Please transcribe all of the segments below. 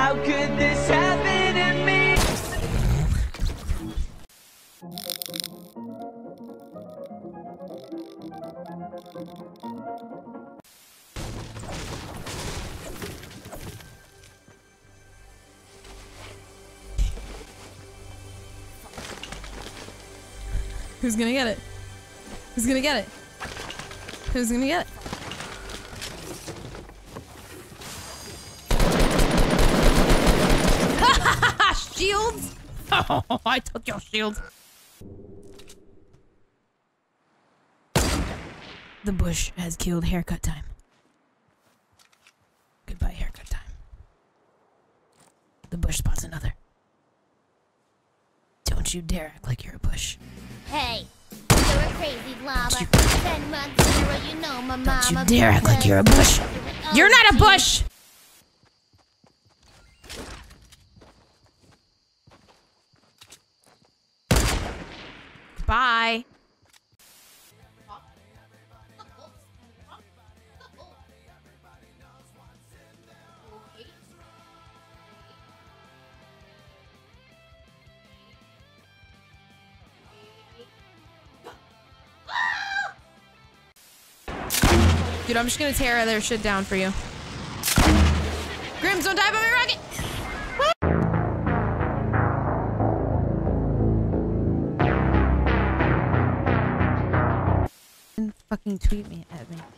How could this happen to me? Who's gonna get it? Who's gonna get it? Who's gonna get it? Shields? Oh, I took your shields. The bush has killed haircut time. Goodbye, haircut time. The bush spots another. Don't you dare act like you're a bush. Hey, you're a crazy llama. 10 months in a row, you know my mama. Don't you dare act like you're a bush. You're not a bush! Bye. Dude, I'm just gonna tear their shit down for you. Grims, don't die by my rocket! And fucking tweet me at me.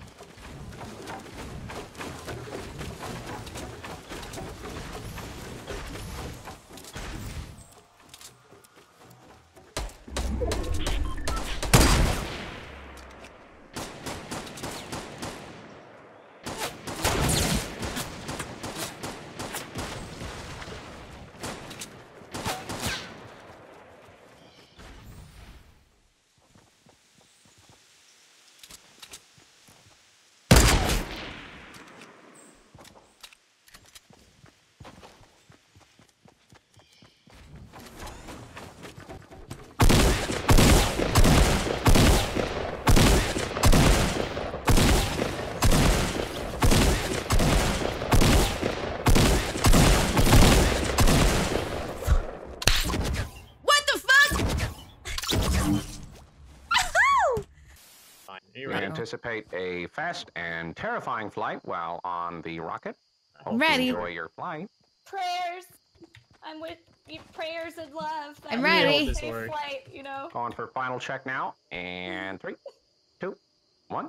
We anticipate a fast and terrifying flight while on the rocket. Hope Ready. you enjoy your flight. Prayers. I'm with you. Prayers and love. I'm ready. Safe flight, you know. Going for final check now. And 3, 2, 1.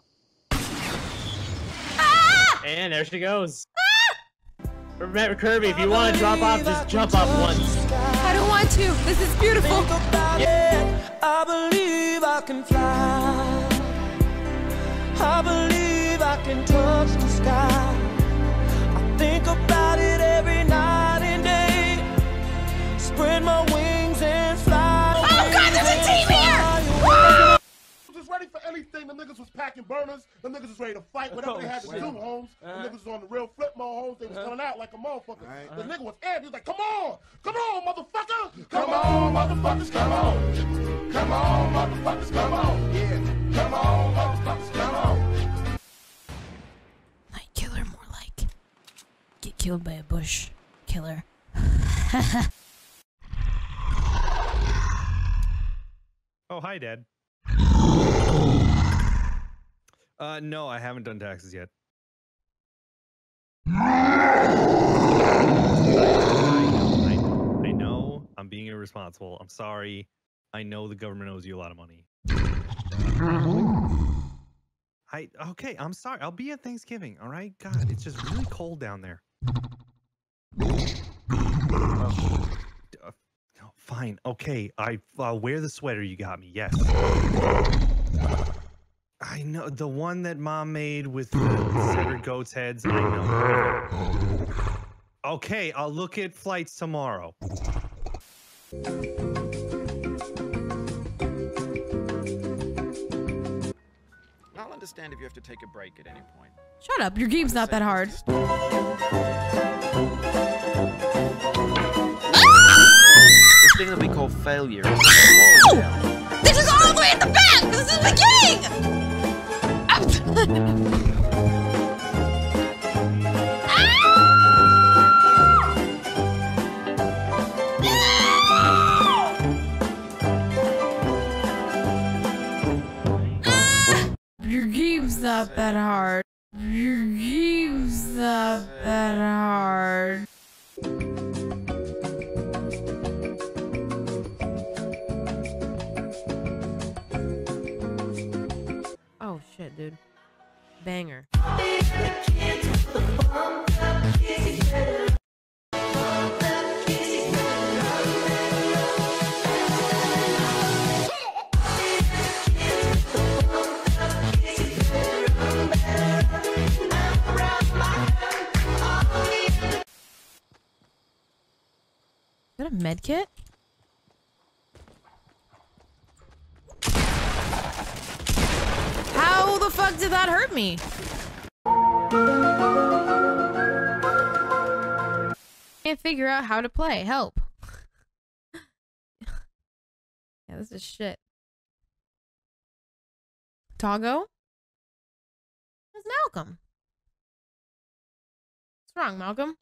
Ah! And there she goes. Remember, Kirby, if you want to drop off, just jump off once. I don't want to. This is beautiful. I believe I can fly. I believe I can touch the sky. I think about it every night and day. Spread my wings and fly. Oh God, there's a team here! Was ready for anything. The niggas was packing burners. The niggas was ready to fight. Whatever they had to do, Holmes. The niggas was on the real flip mode, Holmes. They was coming out like a motherfucker. The nigga was amped. He was like, come on, motherfucker. Come on, motherfuckers, come on. Come on, motherfuckers, come on. Yeah. Come on, motherfuckers, come on. Night killer, more like. Get killed by a bush killer. Oh, hi, Dad. No, I haven't done taxes yet. I know. I'm being irresponsible. I'm sorry. I know the government owes you a lot of money. Okay, I'm sorry. I'll be at Thanksgiving, all right? God, it's just really cold down there. Fine. Okay, I'll wear the sweater you got me. Yes. I know the one that Mom made with the severed goat's heads. I know. Okay, I'll look at flights tomorrow. I'll understand if you have to take a break at any point. Shut up, your game's not that hard. This thing that we call failure. Oh! This is all the way at the back! This is the king! not that hard. Your game's not that hard. Oh shit, dude. Banger. Is that a med kit? How the fuck did that hurt me? Can't figure out how to play. Help. Yeah, this is shit. Togo? It's Malcolm. What's wrong, Malcolm?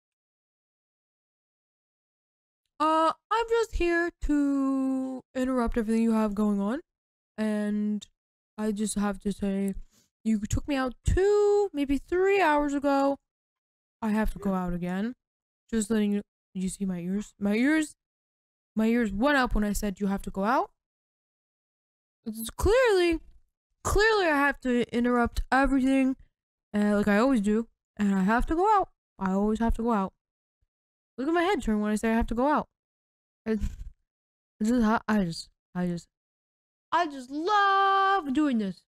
I'm just here to interrupt everything you have going on. And I just have to say, you took me out 2, maybe 3 hours ago. I have to go out again. Just letting you, you see my ears? My ears went up when I said you have to go out. It's clearly I have to interrupt everything, like I always do. And I have to go out. I always have to go out. Look at my head turn when I say I have to go out. I just love doing this.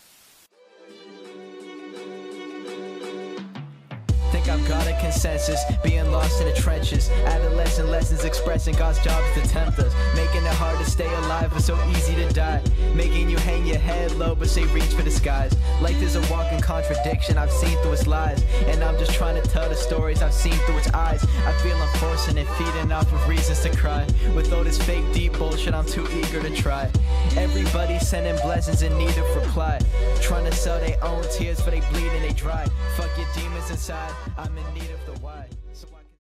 Think I've got a consensus, being lost in the trenches. Adolescent lessons expressing God's job is to tempt us, making it hard to stay alive but so easy to die, making you hang your head low but say reach for the skies. Life is a walking contradiction, I've seen through its lies, and I'm just trying to tell the stories I've seen through its eyes. I feel I'm forcing it, feeding off of reasons to cry. With all this fake deep bullshit, I'm too eager to try. Everybody sending blessings in need of reply, trying to sell their own tears for they bleed and they dry. Fuck your demons inside, I'm in need of the why. So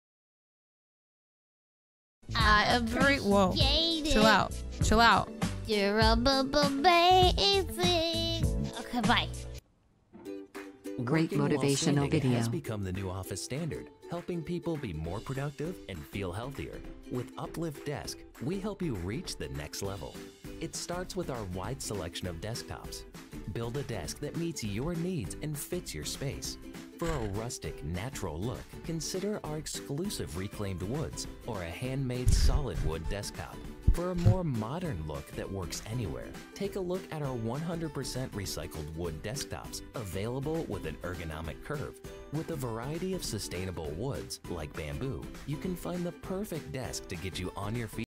I agree. Whoa. Chill out. Chill out. Durable basic. Okay, bye. Great motivational video. Has become the new office standard, helping people be more productive and feel healthier. With Uplift Desk, we help you reach the next level. It starts with our wide selection of desktops. Build a desk that meets your needs and fits your space. For a rustic, natural look, consider our exclusive reclaimed woods or a handmade solid wood desktop. For a more modern look that works anywhere, take a look at our 100% recycled wood desktops, available with an ergonomic curve. With a variety of sustainable woods, like bamboo, you can find the perfect desk to get you on your feet.